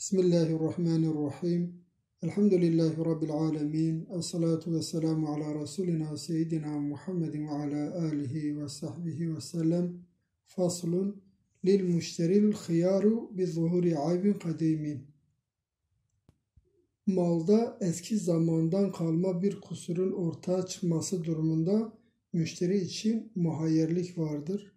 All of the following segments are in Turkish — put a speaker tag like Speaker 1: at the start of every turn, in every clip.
Speaker 1: Bismillahirrahmanirrahim. Elhamdülillahi Rabbil alemin. Esselatu vesselamu ala Resulina Seyyidina Muhammedin ve ala alihi ve sahbihi ve sellem. Faslun lil müşteril khiyaru bi zuhuri aybin kadimin. Malda eski zamandan kalma bir kusurun ortaya çıkması durumunda müşteri için muhayyerlik vardır.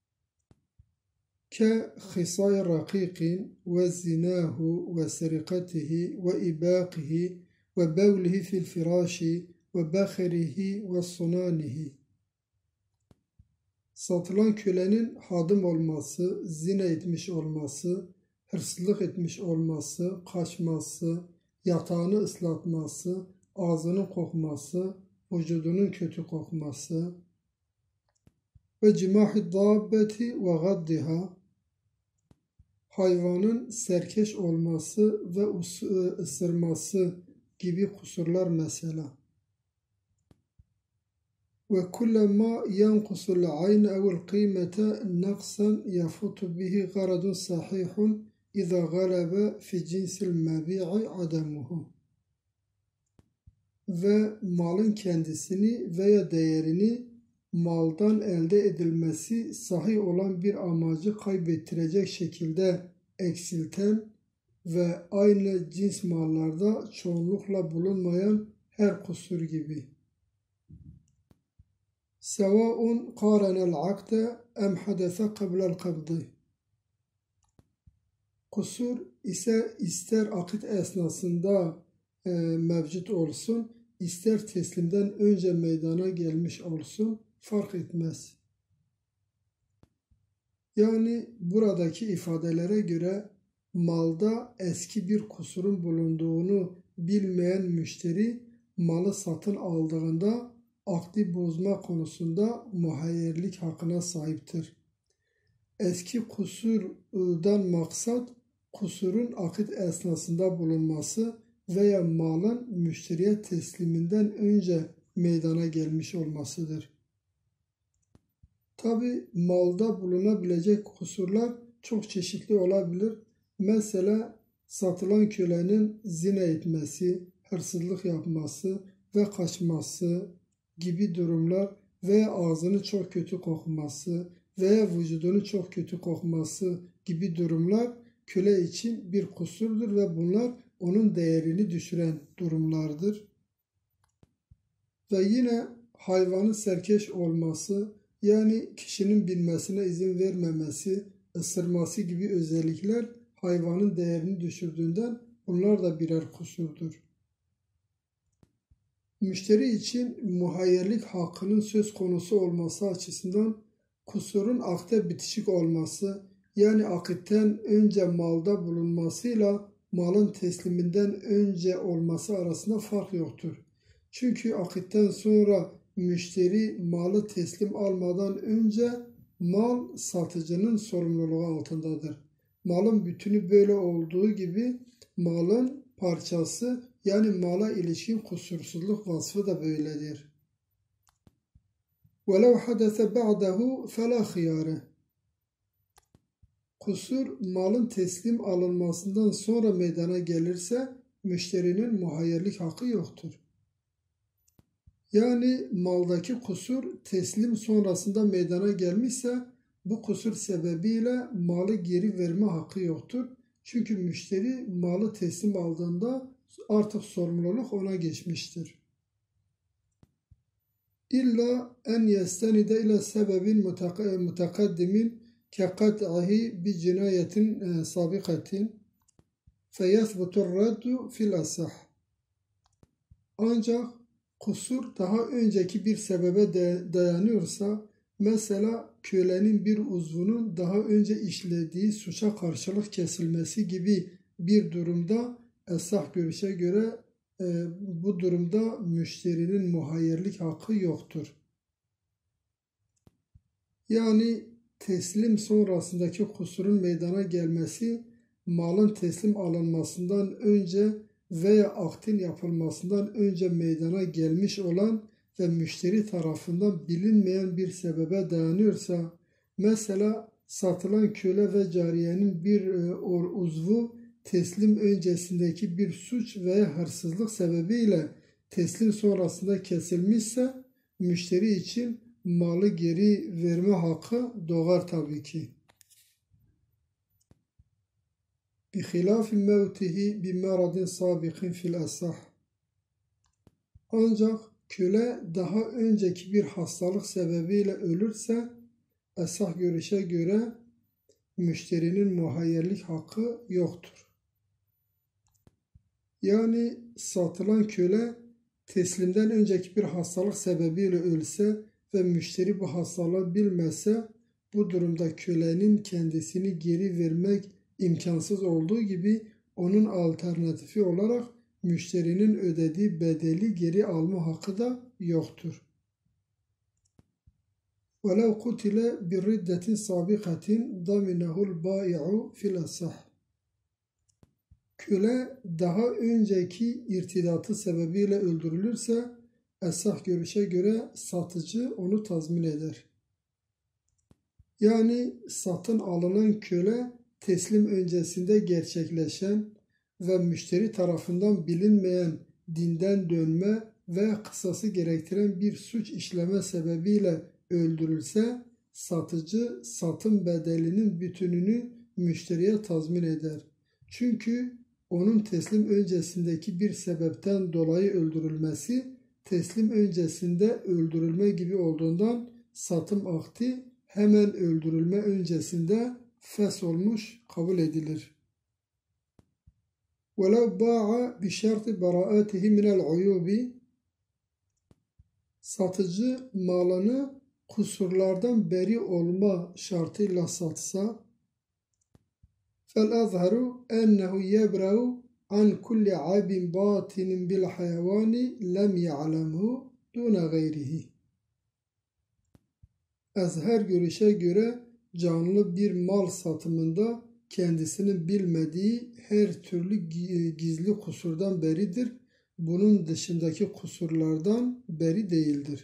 Speaker 1: كخصاء رقيق وزناه وسرقته وإباقه وبوله في الفراش وبخره وصنانه. Satılan kölenin hadım olması, zina etmiş olması, hırsızlık etmiş olması, kaçması, yatağını ıslatması, ağzının kokması, vücudunun kötü kokması ve cimahi dabbeti ve gaddiha, hayvanın serkeş olması ve ısırması gibi kusurlar mesela. Ve kullama yankusul ayn ev'l kıymete naqsan yafutu bihi garadun sahihun iza galebe fi cinsil mebi'i adamuhu. Ve malın kendisini veya değerini maldan elde edilmesi sahih olan bir amacı kaybettirecek şekilde eksilten ve aynı cins mallarda çoğunlukla bulunmayan her kusur gibi. Sevaun qaranel akde em hadese qablel kabdi. Kusur ise ister akit esnasında mevcut olsun, ister teslimden önce meydana gelmiş olsun, fark etmez. Yani buradaki ifadelere göre malda eski bir kusurun bulunduğunu bilmeyen müşteri malı satın aldığında akdi bozma konusunda muhayyerlik hakkına sahiptir. Eski kusurdan maksat kusurun akit esnasında bulunması veya malın müşteriye tesliminden önce meydana gelmiş olmasıdır. Tabi malda bulunabilecek kusurlar çok çeşitli olabilir. Mesela satılan kölenin zina etmesi, hırsızlık yapması ve kaçması gibi durumlar veya ağzını çok kötü kokması veya vücudunu çok kötü kokması gibi durumlar köle için bir kusurdur ve bunlar onun değerini düşüren durumlardır. Ve yine hayvanın serkeş olması, yani kişinin binmesine izin vermemesi, ısırması gibi özellikler hayvanın değerini düşürdüğünden bunlar da birer kusurdur. Müşteri için muhayyerlik hakkının söz konusu olması açısından kusurun akde bitişik olması, yani akitten önce malda bulunmasıyla malın tesliminden önce olması arasında fark yoktur. Çünkü akitten sonra müşteri malı teslim almadan önce mal satıcının sorumluluğu altındadır. Malın bütünü böyle olduğu gibi malın parçası, yani mala ilişkin kusursuzluk vasfı da böyledir. وَلَوْ حَدَثَ بَعْدَهُ فَلَا خِيَارَ. Kusur malın teslim alınmasından sonra meydana gelirse müşterinin muhayyerlik hakkı yoktur. Yani maldaki kusur teslim sonrasında meydana gelmişse bu kusur sebebiyle malı geri verme hakkı yoktur. Çünkü müşteri malı teslim aldığında artık sorumluluk ona geçmiştir. İlla en yestenide ile sebebin mutakaddimin kekat'ihi bi cinayetin sabikatin feyethbutur raddu fil asah. Ancak kusur daha önceki bir sebebe dayanıyorsa, mesela kölenin bir uzvunun daha önce işlediği suça karşılık kesilmesi gibi bir durumda esah görüşe göre bu durumda müşterinin muhayyerlik hakkı yoktur. Yani teslim sonrasındaki kusurun meydana gelmesi malın teslim alınmasından önce veya akdin yapılmasından önce meydana gelmiş olan ve müşteri tarafından bilinmeyen bir sebebe dayanıyorsa, mesela satılan köle ve cariyenin bir uzvu teslim öncesindeki bir suç veya hırsızlık sebebiyle teslim sonrasında kesilmişse müşteri için malı geri verme hakkı doğar tabii ki. بِخِلَافِ مَوْتِهِ بِمَرَضٍ سَابِقٍ فِي الْأَصَحِّ. Ancak köle daha önceki bir hastalık sebebiyle ölürse esah görüşe göre müşterinin muhayyerlik hakkı yoktur. Yani satılan köle teslimden önceki bir hastalık sebebiyle ölse ve müşteri bu hastalığı bilmezse bu durumda kölenin kendisini geri vermek imkansız olduğu gibi onun alternatifi olarak müşterinin ödediği bedeli geri alma hakkı da yoktur. وَلَوْ قُتِلَ بِالرِّدَّةٍ سَابِقَةٍ ضَمِنَهُ الْبَائِعُ فِي الْأَصَحِّ. Köle daha önceki irtidatı sebebiyle öldürülürse esah görüşe göre satıcı onu tazmin eder. Yani satın alınan köle teslim öncesinde gerçekleşen ve müşteri tarafından bilinmeyen dinden dönme ve kısası gerektiren bir suç işleme sebebiyle öldürülse satıcı satın bedelinin bütününü müşteriye tazmin eder. Çünkü onun teslim öncesindeki bir sebepten dolayı öldürülmesi teslim öncesinde öldürülme gibi olduğundan satım akdi hemen öldürülme öncesinde fesholmuş kabul edilir. وَلَوْ بَاعَ بِشَرْطِ بَرَاءَتِهِ مِنَ الْعُيُوبِ. Satıcı malını kusurlardan beri olma şartıyla satsa فَالْأَظْهَرُ أَنَّهُ يَبْرَأُ عَنْ كُلِّ عَيْبٍ بَاطِنٍ بِالْحَيَوَانِ لَمْ يَعْلَمْهُ دُونَ غَيْرِهِ. Ezher görüşe göre canlı bir mal satımında kendisinin bilmediği her türlü gizli kusurdan beridir. Bunun dışındaki kusurlardan beri değildir.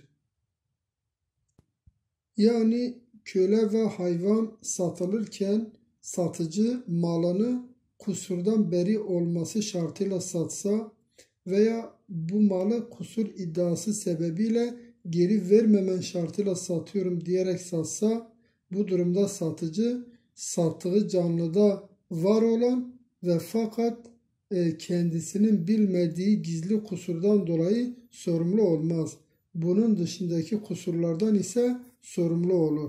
Speaker 1: Yani köle ve hayvan satılırken satıcı malını kusurdan beri olması şartıyla satsa veya bu malı kusur iddiası sebebiyle geri vermemen şartıyla satıyorum diyerek satsa bu durumda satıcı sattığı canlıda var olan ve fakat kendisinin bilmediği gizli kusurdan dolayı sorumlu olmaz. Bunun dışındaki kusurlardan ise sorumlu olur.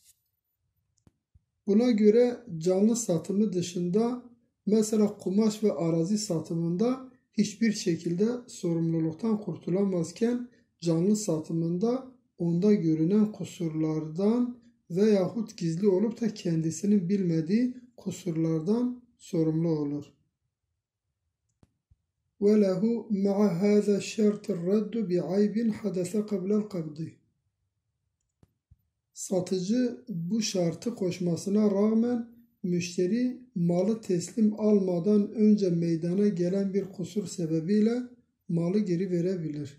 Speaker 1: Buna göre canlı satımı dışında mesela kumaş ve arazi satımında hiçbir şekilde sorumluluktan kurtulamazken canlı satımında onda görünen kusurlardan veyahut gizli olup da kendisinin bilmediği kusurlardan sorumlu olur. وَلَهُ مَعَ هَذَا الشَّرْطِ الرَّدُّ بِعَيْبٍ حَدَثَ قَبْلَ الْقَبْضِ. Satıcı bu şartı koşmasına rağmen müşteri malı teslim almadan önce meydana gelen bir kusur sebebiyle malı geri verebilir.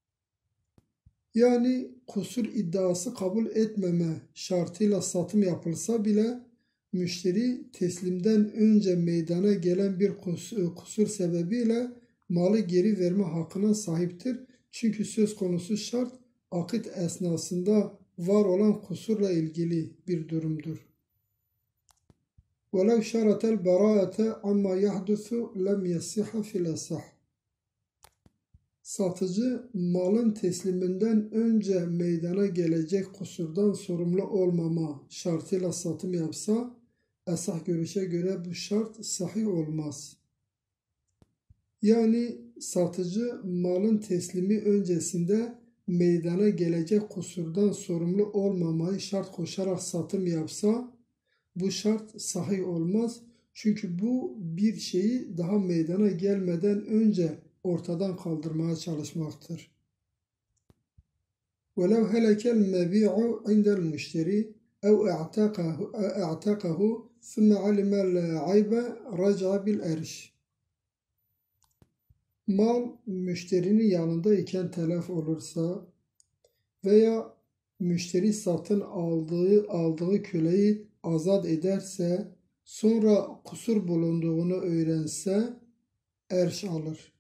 Speaker 1: Yani kusur iddiası kabul etmeme şartıyla satım yapılsa bile müşteri teslimden önce meydana gelen bir kusur sebebiyle malı geri verme hakkına sahiptir. Çünkü söz konusu şart akit esnasında var olan kusurla ilgili bir durumdur. وَلَوْ شَرَتَ الْبَرَاءَةَ عَمَّا يَحْدُثُ لَمْ يَصِحَّ فِي الْأَصَحِّ. Satıcı malın tesliminden önce meydana gelecek kusurdan sorumlu olmama şartıyla satım yapsa esah görüşe göre bu şart sahih olmaz. Yani satıcı malın teslimi öncesinde meydana gelecek kusurdan sorumlu olmamayı şart koşarak satım yapsa bu şart sahih olmaz. Çünkü bu bir şeyi daha meydana gelmeden önce ortadan kaldırmaya çalışmaktır. وَلَوْ هَلَكَ الْمَبِيعُ عِنْدَ الْمُشْتَرِي اَوْ اَعْتَقَهُ ثُمَّ عَلِمَ الْعَيْبَ رَجَعَ بِالْاَرْشِ. Mal müşterinin yanındayken telef olursa veya müşteri satın aldığı köleyi azat ederse sonra kusur bulunduğunu öğrense erş alır.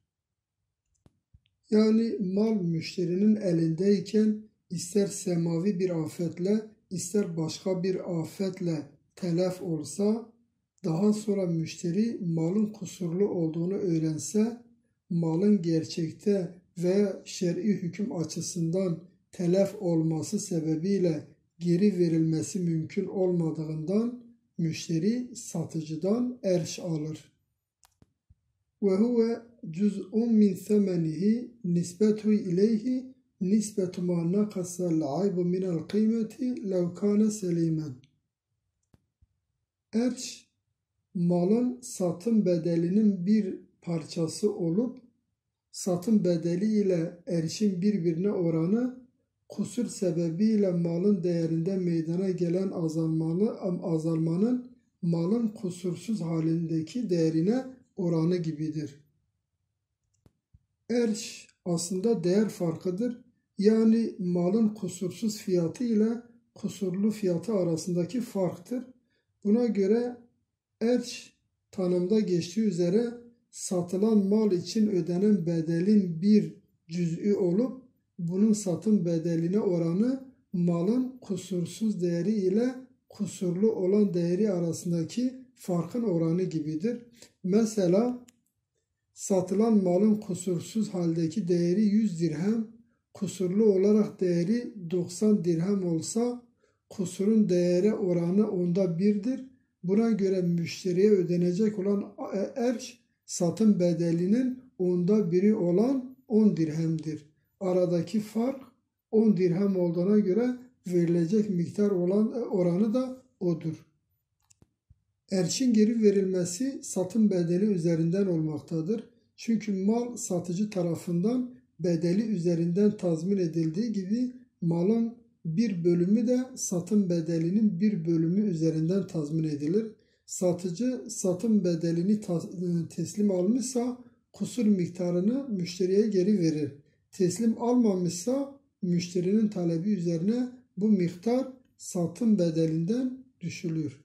Speaker 1: Yani mal müşterinin elindeyken ister semavi bir afetle ister başka bir afetle telef olsa, daha sonra müşteri malın kusurlu olduğunu öğrense, malın gerçekte veya şer'i hüküm açısından telef olması sebebiyle geri verilmesi mümkün olmadığından müşteri satıcıdan erş alır. وهو جزء من ثمنه نسبته إليه نسبة ما نقص العيب من القيمة لو كان سليما. Erş, malın satın bedelinin bir parçası olup, satın bedeli ile erşin birbirine oranı, kusur sebebiyle malın değerinde meydana gelen azalmanın malın kusursuz halindeki değerine oranı gibidir. Erş aslında değer farkıdır. Yani malın kusursuz fiyatı ile kusurlu fiyatı arasındaki farktır. Buna göre erş tanımda geçtiği üzere satılan mal için ödenen bedelin bir cüz'ü olup bunun satın bedeline oranı malın kusursuz değeri ile kusurlu olan değeri arasındaki farkın oranı gibidir. Mesela satılan malın kusursuz haldeki değeri 100 dirhem, kusurlu olarak değeri 90 dirhem olsa kusurun değeri oranı onda birdir. Buna göre müşteriye ödenecek olan erş satın bedelinin onda biri olan 10 dirhemdir. Aradaki fark 10 dirhem olduğuna göre verilecek miktar olan oranı da odur. Erşin geri verilmesi satın bedeli üzerinden olmaktadır. Çünkü mal satıcı tarafından bedeli üzerinden tazmin edildiği gibi malın bir bölümü de satın bedelinin bir bölümü üzerinden tazmin edilir. Satıcı satın bedelini teslim almışsa kusur miktarını müşteriye geri verir. Teslim almamışsa müşterinin talebi üzerine bu miktar satın bedelinden düşülür.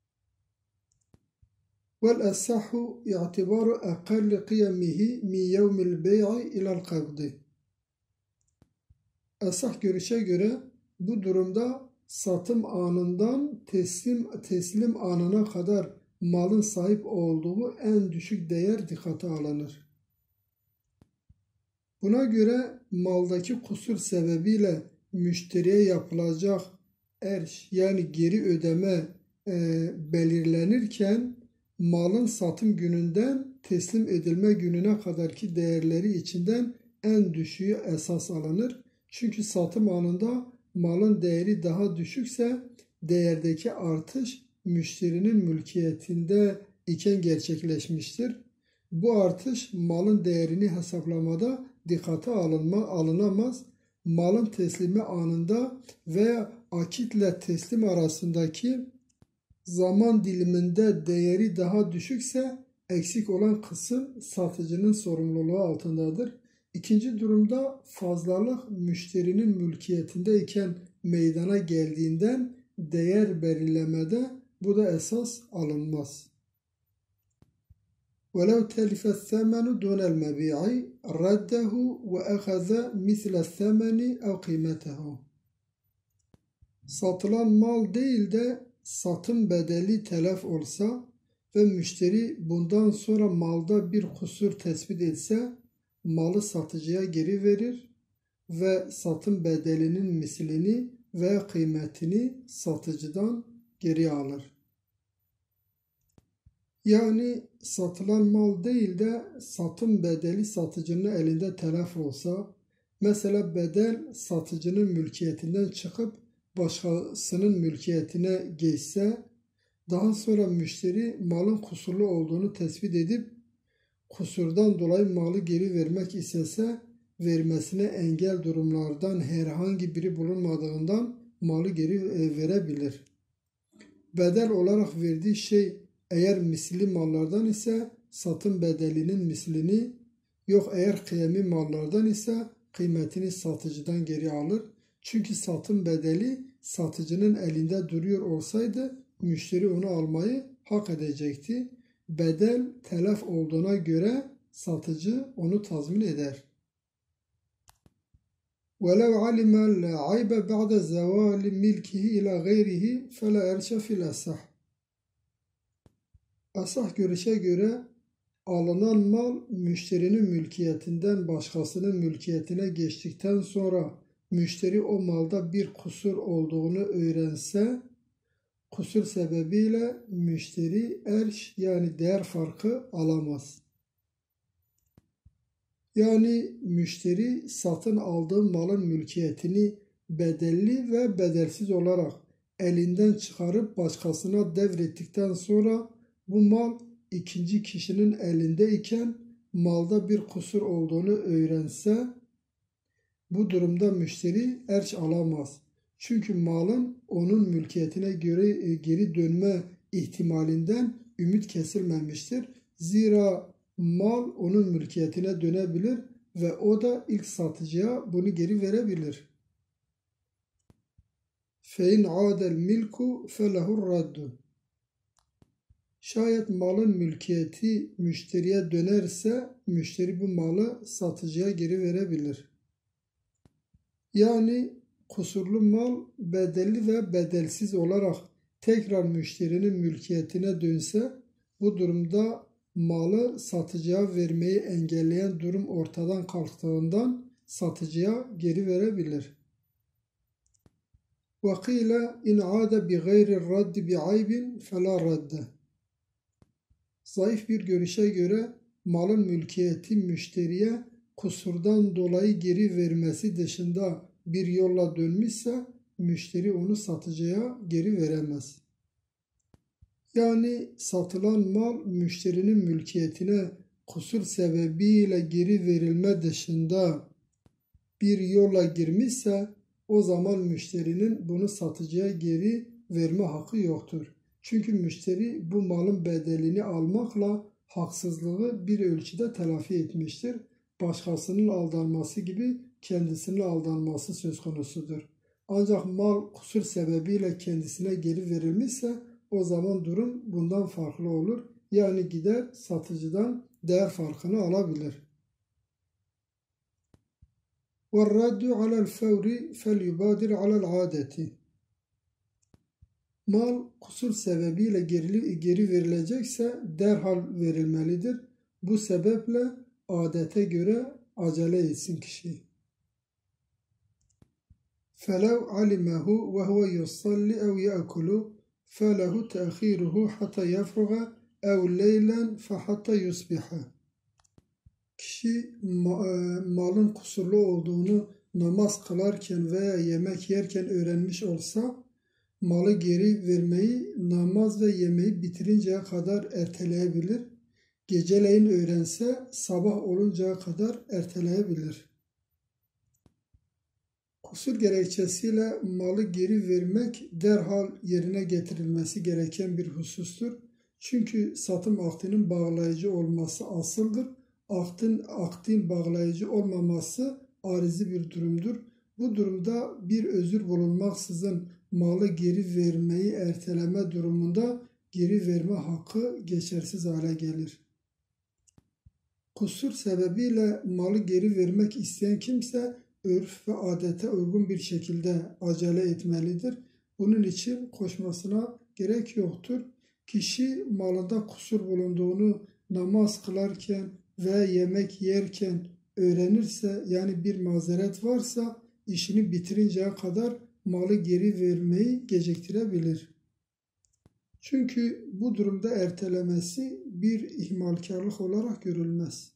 Speaker 1: والأصح اعتبار أقل قيمه من يوم البيع إلى القبض. Asah görüşe göre bu durumda satım anından teslim anına kadar malın sahip olduğu en düşük değer dikkate alınır. Buna göre maldaki kusur sebebiyle müşteriye yapılacak erş yani geri ödeme belirlenirken malın satım gününden teslim edilme gününe kadarki değerleri içinden en düşüğü esas alınır. Çünkü satım anında malın değeri daha düşükse değerdeki artış müşterinin mülkiyetinde iken gerçekleşmiştir. Bu artış malın değerini hesaplamada dikkate alınamaz. Malın teslimi anında veya akitle teslim arasındaki zaman diliminde değeri daha düşükse eksik olan kısım satıcının sorumluluğu altındadır. İkinci durumda fazlalık müşterinin mülkiyetindeyken meydana geldiğinden değer belirlemede bu da esas alınmaz. وَلَوْ تَلِفَ الثَّمَنُ دُونَ الْمَبِيعِ رَدَّهُ وَأَخَذَ مِثْلَ الثَّمَنِ اَوْ قِيمَتَهُ. Satılan mal değil de satın bedeli telef olsa ve müşteri bundan sonra malda bir kusur tespit etse malı satıcıya geri verir ve satın bedelinin mislini ve kıymetini satıcıdan geri alır. Yani satılan mal değil de satın bedeli satıcının elinde telef olsa, mesela bedel satıcının mülkiyetinden çıkıp başkasının mülkiyetine geçse, daha sonra müşteri malın kusurlu olduğunu tespit edip kusurdan dolayı malı geri vermek istese, vermesine engel durumlardan herhangi biri bulunmadığından malı geri verebilir. Bedel olarak verdiği şey eğer misli mallardan ise satın bedelinin mislini, yok eğer kıymetli mallardan ise kıymetini satıcıdan geri alır. Çünkü satın bedeli satıcının elinde duruyor olsaydı müşteri onu almayı hak edecekti. Bedel telef olduğuna göre satıcı onu tazmin eder. وَلَوْ عَلِمَ الْعَيْبَ بَعْدَ زَوَالِ مِلْكِهِ إِلَى غَيْرِهِ فَلَا اَرْشَ فِي الْأَصَحِ. Asah görüşe göre alınan mal müşterinin mülkiyetinden başkasının mülkiyetine geçtikten sonra müşteri o malda bir kusur olduğunu öğrense, kusur sebebiyle müşteri erş yani değer farkı alamaz. Yani müşteri satın aldığı malın mülkiyetini bedelli ve bedelsiz olarak elinden çıkarıp başkasına devrettikten sonra bu mal ikinci kişinin elindeyken malda bir kusur olduğunu öğrense, bu durumda müşteri erş alamaz. Çünkü malın onun mülkiyetine göre geri dönme ihtimalinden ümit kesilmemiştir. Zira mal onun mülkiyetine dönebilir ve o da ilk satıcıya bunu geri verebilir. فَاِنْ عَادَ الْمِلْكُ فَلَهُ الرَّدُّ. Şayet malın mülkiyeti müşteriye dönerse müşteri bu malı satıcıya geri verebilir. Yani kusurlu mal bedelli ve bedelsiz olarak tekrar müşterinin mülkiyetine dönse bu durumda malı satıcıya vermeyi engelleyen durum ortadan kalktığından satıcıya geri verebilir. وَقِيلَ اِنْ عَادَ بِغَيْرِ الرَّدِّ بِعَيْبٍ فَلَا رَدَّ. Zayıf bir görüşe göre malın mülkiyeti müşteriye kusurdan dolayı geri vermesi dışında bir yolla dönmüşse müşteri onu satıcıya geri veremez. Yani satılan mal müşterinin mülkiyetine kusur sebebiyle geri verilme dışında bir yolla girmişse o zaman müşterinin bunu satıcıya geri verme hakkı yoktur. Çünkü müşteri bu malın bedelini almakla haksızlığı bir ölçüde telafi etmiştir. Başkasının aldanması gibi kendisinin aldanması söz konusudur. Ancak mal kusur sebebiyle kendisine geri verilmişse o zaman durum bundan farklı olur. Yani gider satıcıdan değer farkını alabilir. وَالرَّدُّ عَلَى الْفَوْرِ فَلْيُبَادِرْ عَلَى الْعَادَةِ. Mal kusur sebebiyle geri verilecekse derhal verilmelidir. Bu sebeple adete göre acele etsin kişi. فَلَوْ عَلِمَهُ وَهُوَ يُصَلِّ اَوْ يَأْكُلُ فَلَهُ تَأْخِيرُهُ حَتَّى يَفْرُغَ اَوْ لَيْلًا فَحَتَّى يُصْبِحَ. Kişi malın kusurlu olduğunu namaz kılarken veya yemek yerken öğrenmiş olsa malı geri vermeyi namaz ve yemeği bitirinceye kadar erteleyebilir. Geceleyin öğrense sabah oluncaya kadar erteleyebilir. Kusur gerekçesiyle malı geri vermek derhal yerine getirilmesi gereken bir husustur. Çünkü satım akdinin bağlayıcı olması asıldır. Akdin bağlayıcı olmaması arizi bir durumdur. Bu durumda bir özür bulunmaksızın malı geri vermeyi erteleme durumunda geri verme hakkı geçersiz hale gelir. Kusur sebebiyle malı geri vermek isteyen kimse örf ve adete uygun bir şekilde acele etmelidir. Bunun için koşmasına gerek yoktur. Kişi malında kusur bulunduğunu namaz kılarken ve yemek yerken öğrenirse, yani bir mazeret varsa işini bitirinceye kadar malı geri vermeyi geciktirebilir. Çünkü bu durumda ertelemesi bir ihmalkarlık olarak görülmez.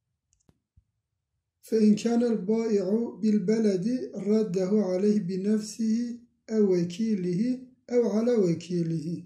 Speaker 1: فَاِنْ كَانَ الْبَائِعُ بِالْبَلَدِ رَدَّهُ عَلَيْهِ بِنَفْسِهِ اَوْ وَكِيلِهِ اَوْ عَلَى وَكِيلِهِ.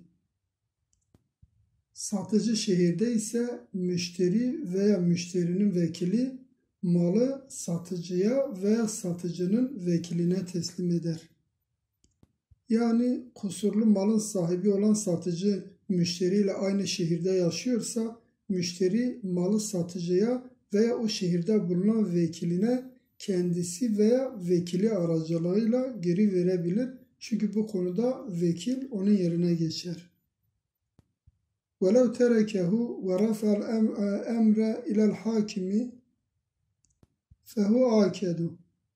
Speaker 1: Satıcı şehirde ise müşteri veya müşterinin vekili malı satıcıya veya satıcının vekiline teslim eder. Yani kusurlu malın sahibi olan satıcı müşteriyle aynı şehirde yaşıyorsa müşteri malı satıcıya veya o şehirde bulunan vekiline kendisi veya vekili aracılığıyla geri verebilir. Çünkü bu konuda vekil onun yerine geçer. وَلَوْ تَرَكَهُ وَرَفَعَ الْأَمْرَ إِلَى الْحَاكِمِ فَهُ آكَدُ.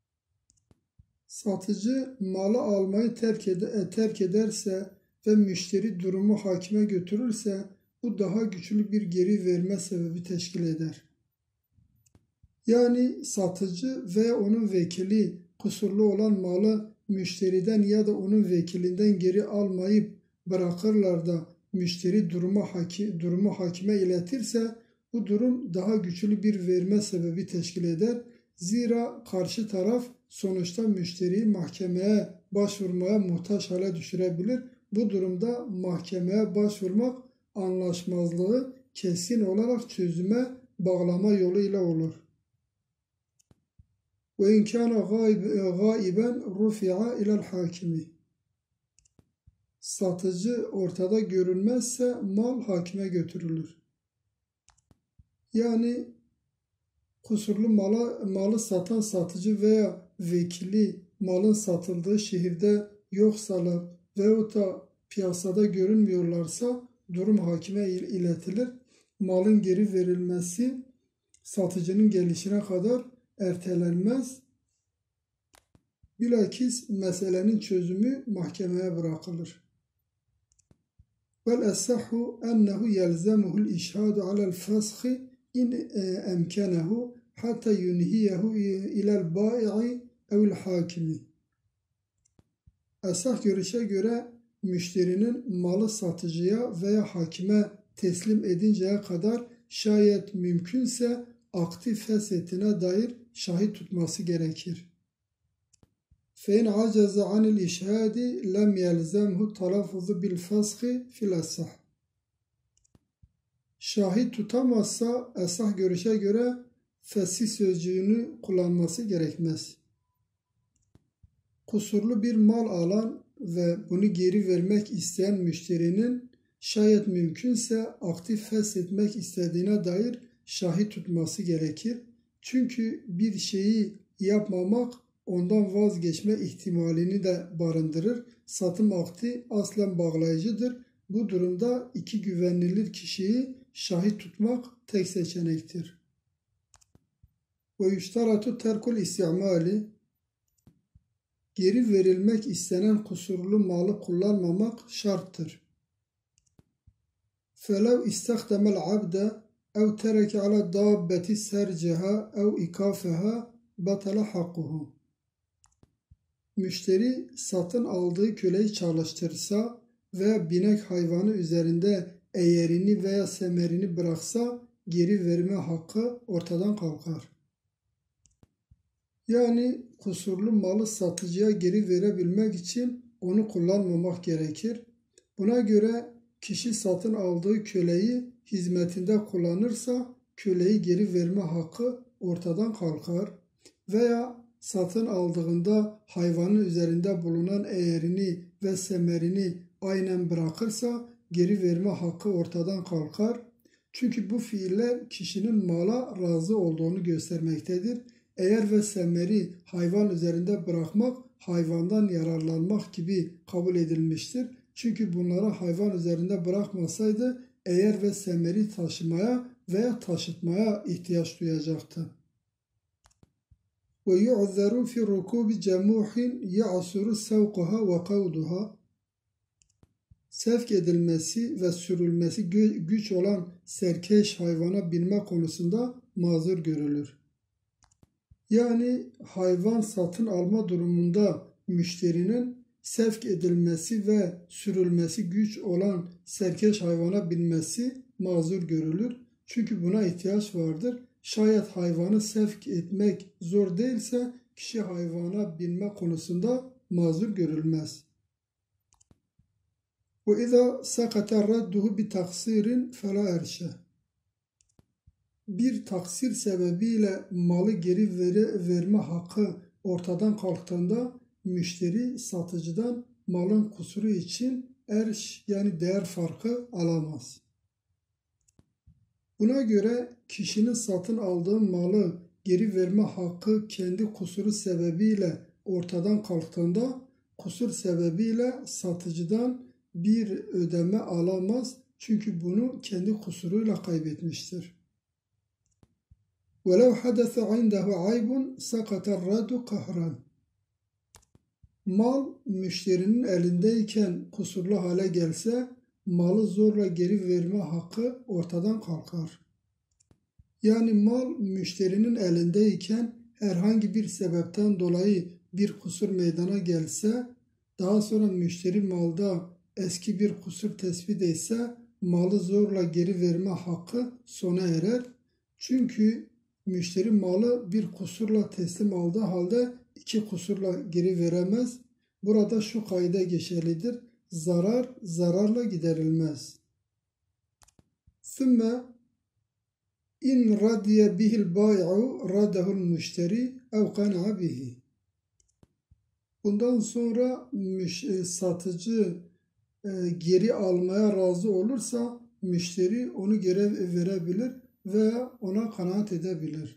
Speaker 1: Satıcı malı almayı terk ederse ve müşteri durumu hakime götürürse bu daha güçlü bir geri verme sebebi teşkil eder. Yani satıcı ve onun vekili kusurlu olan malı müşteriden ya da onun vekilinden geri almayıp bırakırlar da müşteri durumu hakime iletirse bu durum daha güçlü bir verme sebebi teşkil eder. Zira karşı taraf sonuçta müşteriyi mahkemeye başvurmaya muhtaç hale düşürebilir. Bu durumda mahkemeye başvurmak anlaşmazlığı kesin olarak çözüme bağlama yoluyla olur. وَاِنْ كَانَ غَائِبًا رُفِعَ اِلَى الْحَاكِمِ. Satıcı ortada görünmezse mal hakime götürülür. Yani kusurlu malı satan satıcı veya vekili malın satıldığı şehirde yoksalar veyahut da piyasada görünmüyorlarsa durum hakime iletilir. Malın geri verilmesi satıcının gelişine kadar ertelenmez. Bilakis meselenin çözümü mahkemeye bırakılır. وَالْأَسَّحُ أَنَّهُ يَلْزَمُهُ الْإِشْهَادُ عَلَى الْفَسْخِ إِنْ أَمْكَنَهُ حَتَّى يُنْهِيَهُ إِلَى الْبَائِعِ اَوْ الْحَاكِمِ. Esah görüşe göre müşterinin malı satıcıya veya hakime teslim edinceye kadar şayet mümkünse aktif feshetine dair şahit tutması gerekir. فَاِنْ عَجَزَ عَنِ الْاِشْهَادِ لَمْ يَلْزَمْهُ التَّلَفُّظُ بِالْفَسْخِ فِي الْأَصَحِ. Şahit tutamazsa esah görüşe göre fesih sözcüğünü kullanması gerekmez. Kusurlu bir mal alan ve bunu geri vermek isteyen müşterinin şayet mümkünse aktif feshetmek istediğine dair şahit tutması gerekir. Çünkü bir şeyi yapmamak ondan vazgeçme ihtimalini de barındırır. Satım akdi aslen bağlayıcıdır. Bu durumda iki güvenilir kişiyi şahit tutmak tek seçenektir. وَيُشْتَرَةُ تَرْكُ الْاِسْتِعْمَالِ. Geri verilmek istenen kusurlu malı kullanmamak şarttır. فَلَوْ اِسْتَخْدَمَ الْعَبْدَ اَوْ تَرَكَ عَلَى الدَّابَّةِ سَرْجَهَا اَوْ اِكَافَهَا بَطَلَ حَقُّهُ. Müşteri satın aldığı köleyi çalıştırsa veya binek hayvanı üzerinde eğerini veya semerini bıraksa geri verme hakkı ortadan kalkar. Yani kusurlu malı satıcıya geri verebilmek için onu kullanmamak gerekir. Buna göre kişi satın aldığı köleyi hizmetinde kullanırsa köleyi geri verme hakkı ortadan kalkar. Veya satın aldığında hayvanın üzerinde bulunan eğerini ve semerini aynen bırakırsa geri verme hakkı ortadan kalkar. Çünkü bu fiiller kişinin mala razı olduğunu göstermektedir. Eğer ve semeri hayvan üzerinde bırakmak hayvandan yararlanmak gibi kabul edilmiştir. Çünkü bunları hayvan üzerinde bırakmasaydı eğer ve semeri taşımaya veya taşıtmaya ihtiyaç duyacaktı. وَيُعْذَرُ فِي رُكُوبِ جَمُوحٍ يَعْسُرُ سَوْقُهَا وَقَوْدُهَا. Sevk edilmesi ve sürülmesi güç olan serkeş hayvana binme konusunda mazur görülür. Yani hayvan satın alma durumunda müşterinin sevk edilmesi ve sürülmesi güç olan serkeş hayvana binmesi mazur görülür. Çünkü buna ihtiyaç vardır. Şayet hayvanı sevk etmek zor değilse kişi hayvana binme konusunda mazur görülmez. وَاِذَا سَقَتَ رَدُّهُ بِتَقْصِيرٍ فَلَا اَرْشَ. Bir taksir sebebiyle malı geri verme hakkı ortadan kalktığında müşteri satıcıdan malın kusuru için erş yani değer farkı alamaz. Buna göre kişinin satın aldığı malı geri verme hakkı kendi kusuru sebebiyle ortadan kalktığında kusur sebebiyle satıcıdan bir ödeme alamaz. Çünkü bunu kendi kusuruyla kaybetmiştir. وَلَوْ حَدَثَ عِنْدَهُ عَيْبٌ سَقَطَ الرَّدُّ قَهْرًا. Mal müşterinin elindeyken kusurlu hale gelse, malı zorla geri verme hakkı ortadan kalkar. Yani mal müşterinin elindeyken herhangi bir sebepten dolayı bir kusur meydana gelse, daha sonra müşteri malda eski bir kusur tespit etse, malı zorla geri verme hakkı sona erer. Çünkü müşteri malı bir kusurla teslim aldığı halde iki kusurla geri veremez. Burada şu kaide geçerlidir: zarar zararla giderilmez. ثُمَّ İn radiye bihil bâi'u radehul müşteri ev kana'a bihi. Bundan sonra satıcı geri almaya razı olursa müşteri onu geri verebilir veya ona kanaat edebilir.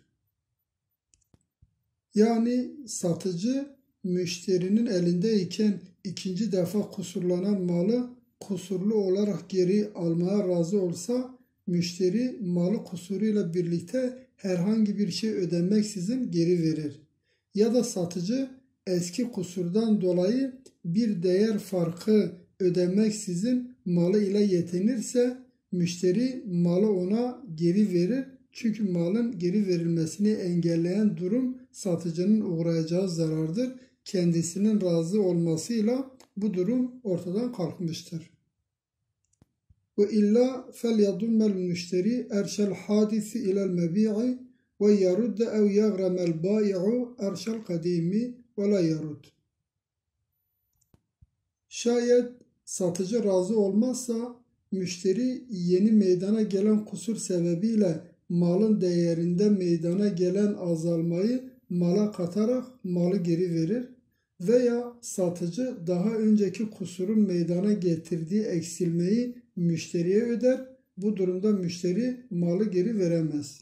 Speaker 1: Yani satıcı müşterinin elindeyken ikinci defa kusurlanan malı kusurlu olarak geri almaya razı olsa, müşteri malı kusuruyla birlikte herhangi bir şey ödemeksizin geri verir. Ya da satıcı eski kusurdan dolayı bir değer farkı ödemeksizin malı ile yetinirse, müşteri malı ona geri verir. Çünkü malın geri verilmesini engelleyen durum satıcının uğrayacağı zarardır. Kendisinin razı olmasıyla bu durum ortadan kalkmıştır. Ve illa felyadunmel müşteri erşel hadisi ilel mebi'i ve yarudde ev yagremel bâi'u erşel kadimi ve la yarud. Şayet satıcı razı olmazsa, müşteri yeni meydana gelen kusur sebebiyle malın değerinde meydana gelen azalmayı mala katarak malı geri verir veya satıcı daha önceki kusurun meydana getirdiği eksilmeyi müşteriye öder. Bu durumda müşteri malı geri veremez.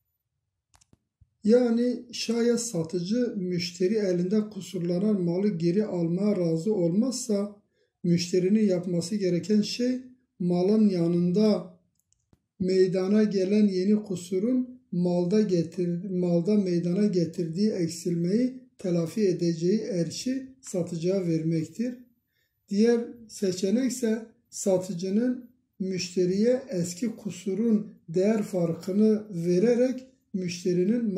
Speaker 1: Yani şayet satıcı müşteri elinde kusurlanan malı geri almaya razı olmazsa, müşterinin yapması gereken şey malın yanında meydana gelen yeni kusurun malda meydana getirdiği eksilmeyi telafi edeceği erşi satıcıya vermektir. Diğer seçenek ise satıcının müşteriye eski kusurun değer farkını vererek müşterinin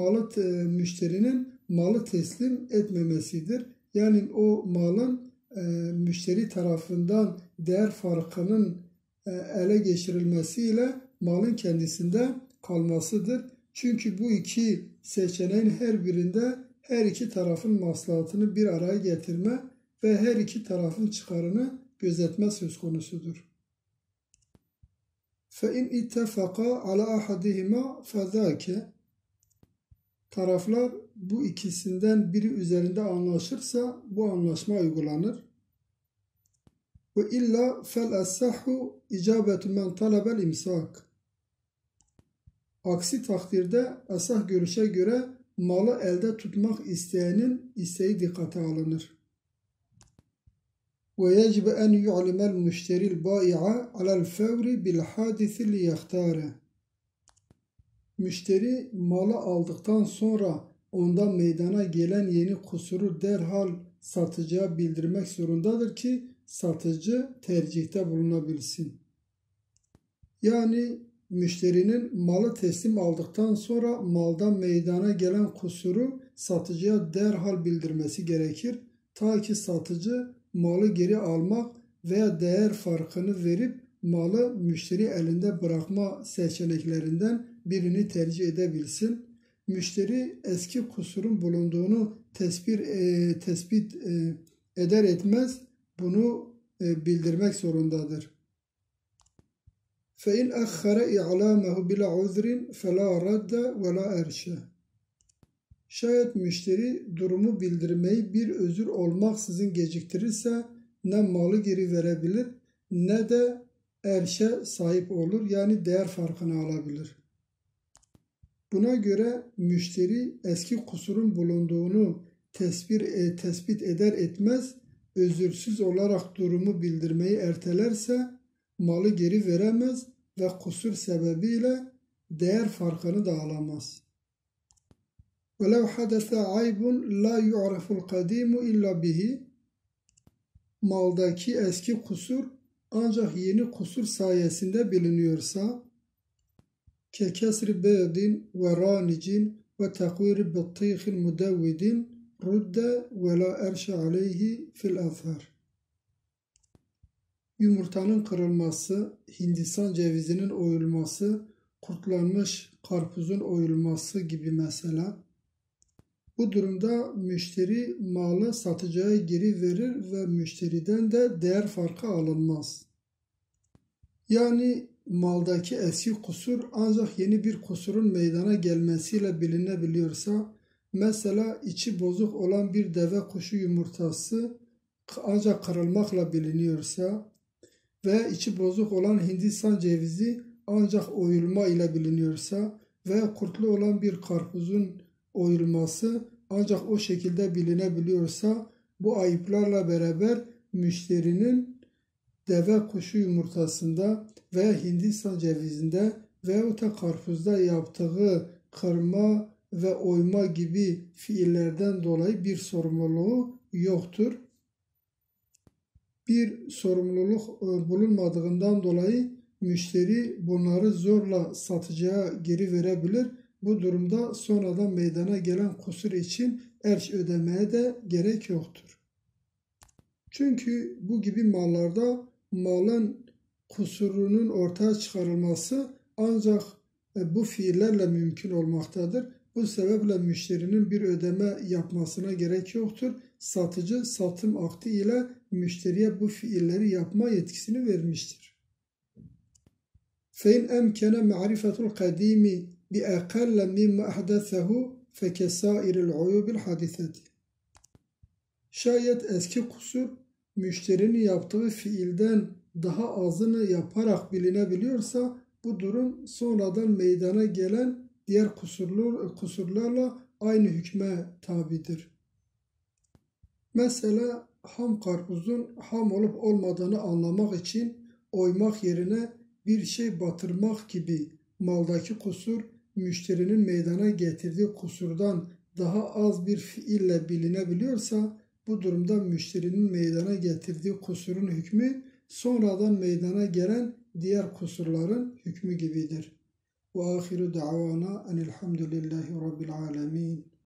Speaker 1: malı teslim etmemesidir. Yani o malın müşteri tarafından değer farkının ele geçirilmesiyle malın kendisinde kalmasıdır. Çünkü bu iki seçeneğin her birinde her iki tarafın maslahatını bir araya getirme ve her iki tarafın çıkarını gözetme söz konusudur. فَاِنْ اِتَّفَقَا عَلَى اَحَدِهِمَا فَذَاكَ. Taraflar bu ikisinden biri üzerinde anlaşırsa bu anlaşma uygulanır. وَاِلَّا فَالْاَسَّحُ اِجَابَةُ مَنْ طَلَبَ الْاِمْسَاكِ. Aksi takdirde asah görüşe göre malı elde tutmak isteyenin isteği dikkate alınır. وَيَجِبَ أَنْ يُعْلِمَ الْمُشْتَرِ الْبَائِعَ عَلَى الْفَوْرِ بِالْحَادِثِ لِيَخْتَارَ. Müşteri malı aldıktan sonra ondan meydana gelen yeni kusuru derhal satıcıya bildirmek zorundadır ki satıcı tercihte bulunabilsin. Yani müşterinin malı teslim aldıktan sonra maldan meydana gelen kusuru satıcıya derhal bildirmesi gerekir. Ta ki satıcı malı geri almak veya değer farkını verip malı müşteri elinde bırakma seçeneklerinden birini tercih edebilsin. Müşteri eski kusurun bulunduğunu tespit eder etmez bunu bildirmek zorundadır. فَاِنْ اَخَّرَ اِعْلَامَهُ بِلَا عُذْرٍ فَلَا رَدَّ وَلَا اَرْشَ. Şayet müşteri durumu bildirmeyi bir özür olmaksızın geciktirirse ne malı geri verebilir ne de erşe sahip olur, yani değer farkını alabilir. Buna göre müşteri eski kusurun bulunduğunu tespit eder etmez özürsüz olarak durumu bildirmeyi ertelerse malı geri veremez ve kusur sebebiyle değer farkını da alamaz. وَلَوْ حَدَثَ عَيْبٌ لَا يُعْرَفُ الْقَدِيمُ اِلَّا بِهِ Maldaki eski kusur ancak yeni kusur sayesinde biliniyorsa كَكَسْرِ بَيْضٍ وَرَانِجٍ وَتَقْوِيرِ بَطِّيخٍ مُدَوِّدٍ رُدَّ وَلَا اَرْشَ عَلَيْهِ فِي الْأَظْهَرِ Yumurtanın kırılması, Hindistan cevizinin oyulması, kurtlanmış karpuzun oyulması gibi mesela. Bu durumda müşteri malı satıcıya geri verir ve müşteriden de değer farkı alınmaz. Yani maldaki eski kusur ancak yeni bir kusurun meydana gelmesiyle bilinebiliyorsa, mesela içi bozuk olan bir deve kuşu yumurtası ancak kırılmakla biliniyorsa ve içi bozuk olan Hindistan cevizi ancak oyulma ile biliniyorsa ve kurtlu olan bir karpuzun oyulması ancak o şekilde bilinebiliyorsa, bu ayıplarla beraber müşterinin deve kuşu yumurtasında ve Hindistan cevizinde veyahut da karpuzda yaptığı kırma ve oyma gibi fiillerden dolayı bir sorumluluğu yoktur. Bir sorumluluk bulunmadığından dolayı müşteri bunları zorla satıcıya geri verebilir. Bu durumda sonradan meydana gelen kusur için erş ödemeye de gerek yoktur. Çünkü bu gibi mallarda malın kusurunun ortaya çıkarılması ancak bu fiillerle mümkün olmaktadır. Bu sebeple müşterinin bir ödeme yapmasına gerek yoktur. Satıcı satım akdi ile müşteriye bu fiilleri yapma yetkisini vermiştir. فَاِنْ اَمْكَنَ مَعْرِفَةُ الْقَد۪يمِ بِاَقَلَّ مِمَّ اَحْدَثَهُ فَكَسَائِرِ الْعُيُوبِ الْحَدِثَةِ Şayet eski kusur müşterinin yaptığı fiilden daha azını yaparak bilinebiliyorsa, bu durum sonradan meydana gelen diğer kusurlarla aynı hükme tabidir. Mesela ham karpuzun ham olup olmadığını anlamak için oymak yerine bir şey batırmak gibi maldaki kusur müşterinin meydana getirdiği kusurdan daha az bir fiille bilinebiliyorsa, bu durumda müşterinin meydana getirdiği kusurun hükmü sonradan meydana gelen diğer kusurların hükmü gibidir. Ve ahiru da'vana enilhamdülillahi rabbil alemin.